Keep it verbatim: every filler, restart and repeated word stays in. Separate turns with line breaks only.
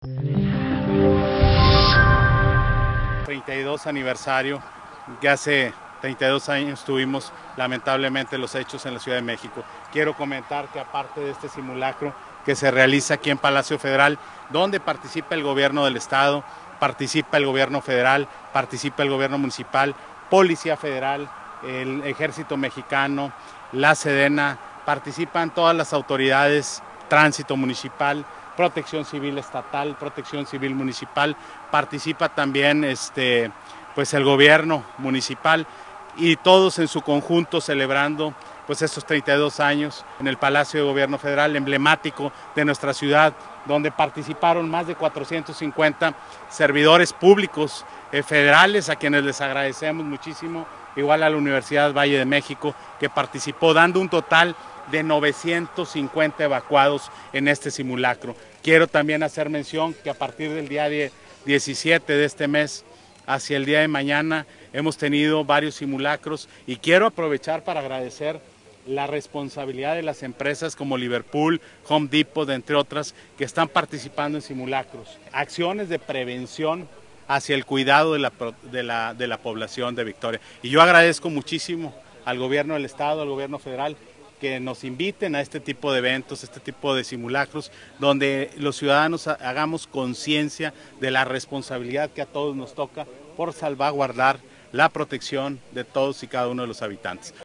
treinta y dos aniversario, que hace treinta y dos años tuvimos lamentablemente los hechos en la Ciudad de México. Quiero comentar que aparte de este simulacro que se realiza aquí en Palacio Federal, donde participa el gobierno del estado, participa el gobierno federal, participa el gobierno municipal, Policía Federal, el Ejército Mexicano, la Sedena, participan todas las autoridades, Tránsito Municipal, Protección Civil Estatal, Protección Civil Municipal, participa también este, pues el gobierno municipal y todos en su conjunto celebrando pues estos treinta y dos años en el Palacio de Gobierno Federal, emblemático de nuestra ciudad, donde participaron más de cuatrocientos cincuenta servidores públicos eh, federales, a quienes les agradecemos muchísimo, igual a la Universidad Valle de México, que participó dando un total de novecientos cincuenta evacuados en este simulacro. Quiero también hacer mención que a partir del día diecisiete de este mes hacia el día de mañana hemos tenido varios simulacros y quiero aprovechar para agradecer la responsabilidad de las empresas como Liverpool, Home Depot, entre otras, que están participando en simulacros. Acciones de prevención hacia el cuidado de la, de la, de la población de Victoria. Y yo agradezco muchísimo al gobierno del estado, al gobierno federal, que nos inviten a este tipo de eventos, este tipo de simulacros, donde los ciudadanos hagamos conciencia de la responsabilidad que a todos nos toca por salvaguardar la protección de todos y cada uno de los habitantes.